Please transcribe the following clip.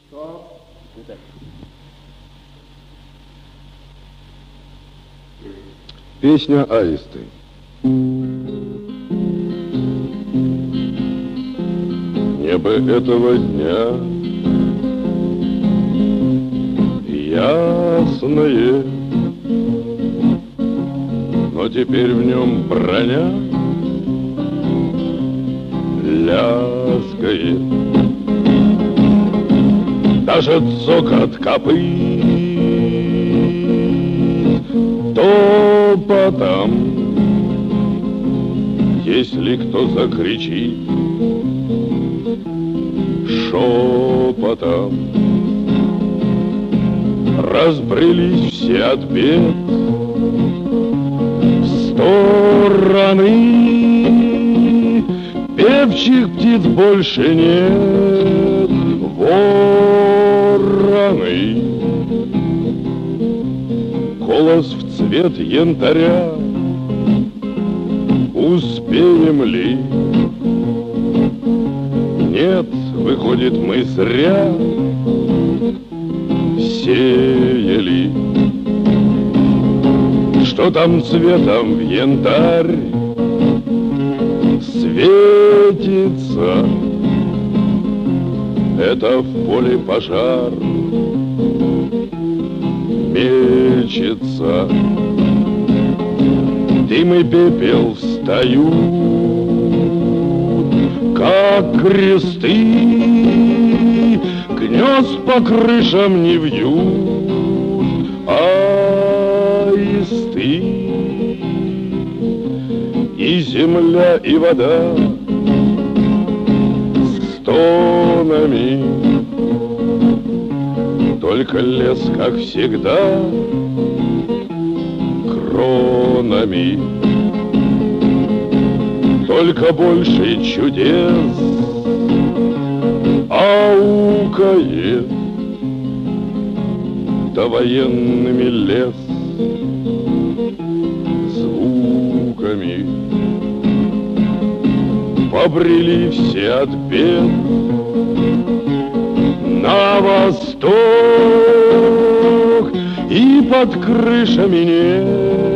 Что? Песня аисты. Небо этого дня ясное, но теперь в нем броня лязгает. Даже цокот копыт топотом, если кто закричит шепотом. Разбрелись все от бед в стороны, певчих птиц больше нет, вороны. Голос в цвет янтаря, успеем ли? Нет, выходит, мы зря сеяли. Что там цветом в янтарь светится? Это в поле пожар мечется. Дым и пепел встают, как кресты, гнезд по крышам не вьют аисты. И земля, и вода стонами, только лес, как всегда, кронами. Только больше чудес аукает, да военными лес звуками. Побрели все от бед на восток, и под крышами нет